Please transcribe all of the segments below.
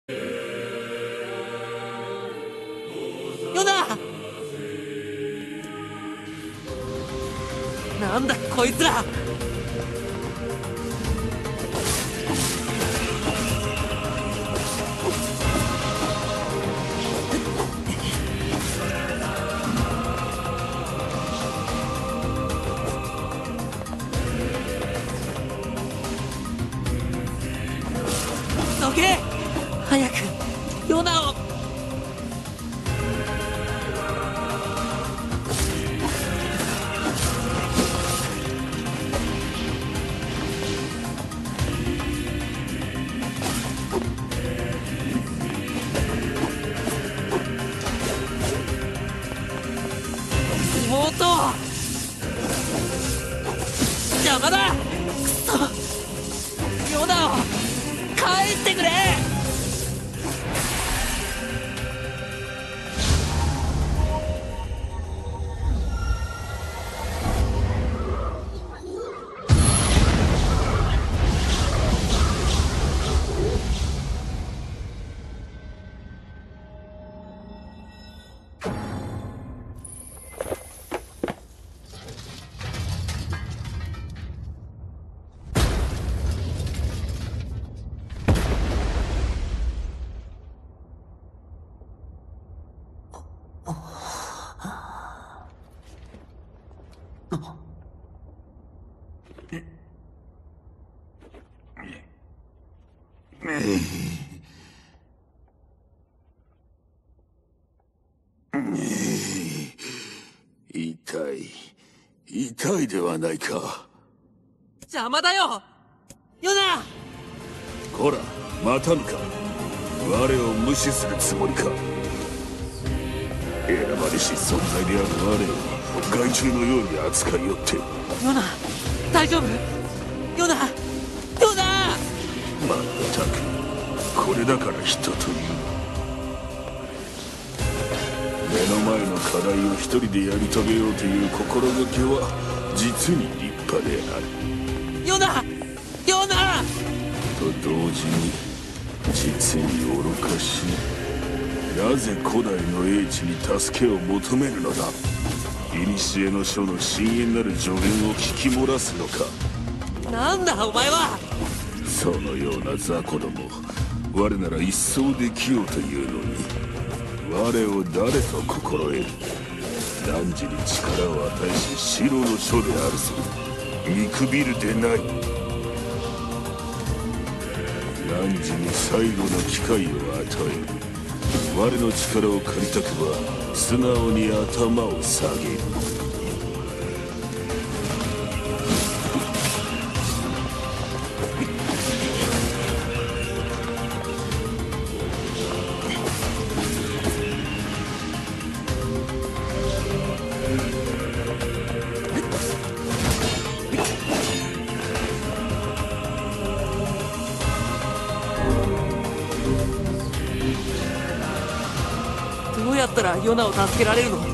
ヨナ！なんだこいつら！どけ！早くヨナを！妹！邪魔だ！くそ！ヨナを返してくれ！ 痛いではないか。 邪魔だよヨナ！ こら待たぬか。我を無視するつもりか。選ばれし存在である我を害虫のように扱いよって。 ヨナ大丈夫？ヨナ！ヨナ！ まったくこれだから人という。目の前の課題を一人でやり遂げようという心がけは実に立派である。 ヨナ！ヨナ！ と同時に実に愚かしい。なぜ古代の英知に助けを求めるのだ。古の書の深遠なる助言を聞き漏らすのか。 なんだお前は！ そのような雑魚ども、我なら一掃できようというのに。我を誰と心得る。汝に力を与えし白の書であるぞ。見くびるでない。汝に最後の機会を与える。我の力を借りたくば素直に頭を下げる。 どうやったらヨナを助けられるの？ 我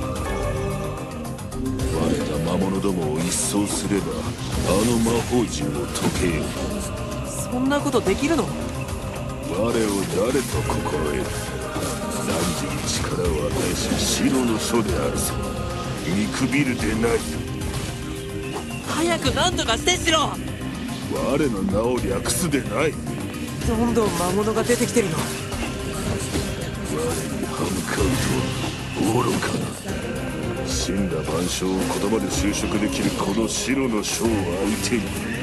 ら魔物どもを一掃すればあの魔法陣を解けよう。 そんなことできるの？ 我を誰と心得る。汝に力を与えし白の書であるぞ。見くびるでない。 早く何とかしてしろ！ 我の名を略すでない。 どんどん魔物が出てきてるよ。 我に歯向かうとは愚かな。死んだ万象を言葉で修飾できるこの白の書を相手に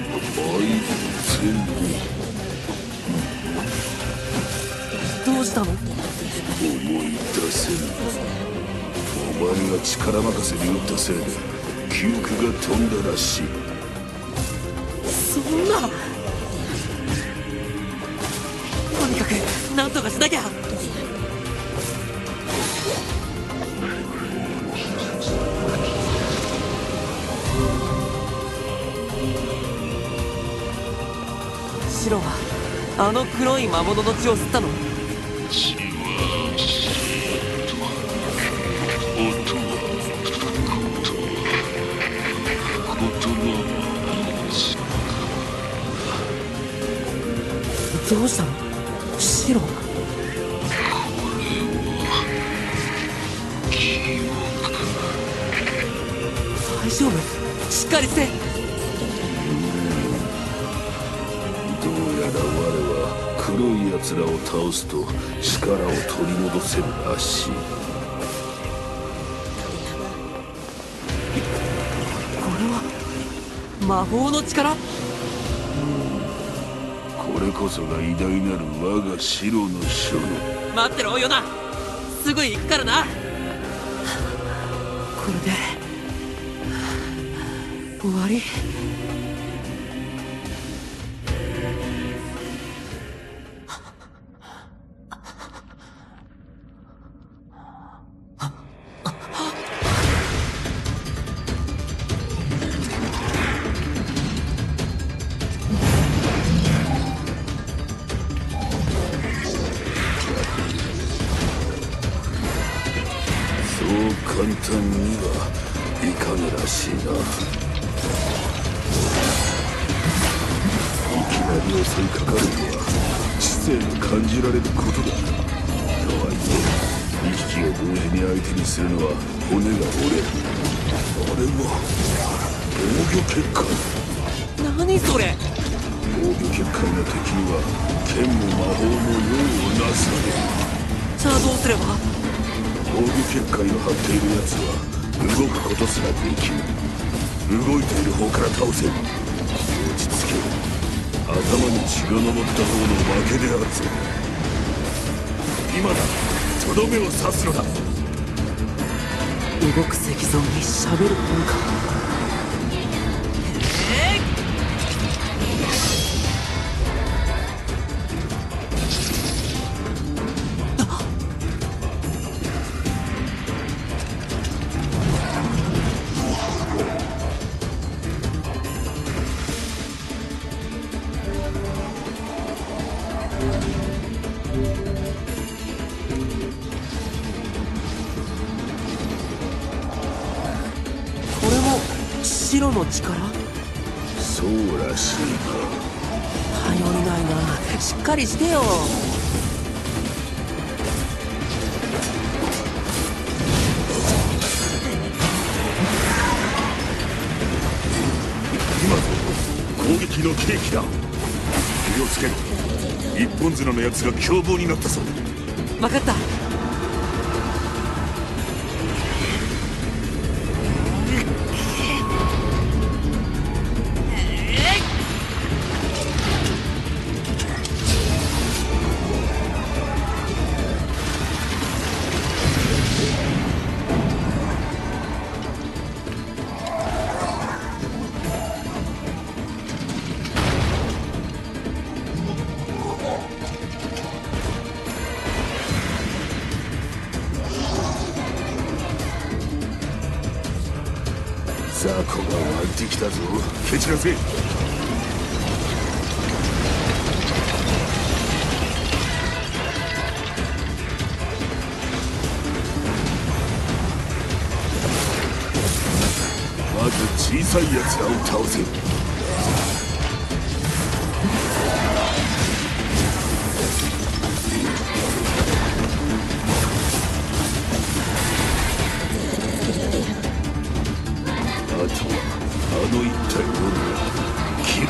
どうしたの？ 思い出せぬ。お前が力任せに打ったせいで記憶が飛んだらしい。 そんな！とにかく何とかしなきゃ！白はあの黒い魔物の血を吸ったの？ 血は音は言葉は血か。 どうしたの？白は丈夫？しっかりして。 どうやら我は黒い奴らを倒すと力を取り戻せるらしい。 これは魔法の力？ これこそが偉大なる我が白の書の。 待ってろヨナ、すぐ行くからな。これで終わり？ そう簡単にはいかぬらしいな。いきなり襲いかかるのは知性が感じられることだ。とはいえ2匹を同時に相手にするのは骨が折れる。あれは防御結界。 何それ？ 防御結界の敵には剣も魔法も用をなされる。 じゃあどうすれば？ 防御結界を張っている奴は動くことすらできる。動いている方から倒せ。落ち着け。頭に血が上った方の負けであるぞ。今だ、とどめを刺すのだ。 動く石像に喋る本か。これも白の力？ そうらしい頼りないな。しっかりしてよ。 今ぞ攻撃の契機だ。気をつけろ。一本綱のやつが凶暴になったぞ。 分かった。 雑魚が湧いてきたぞ。蹴散らせ。まず小さい奴らを倒せ。あとはあの一体のみを切る。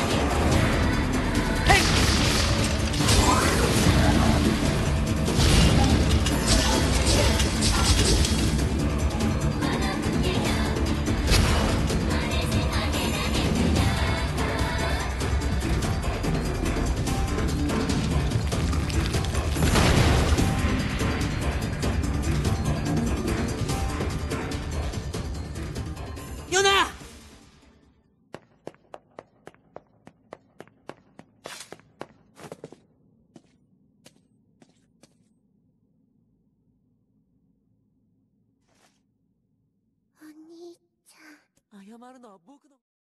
ヨナ！ お兄ちゃん。 謝るのは僕の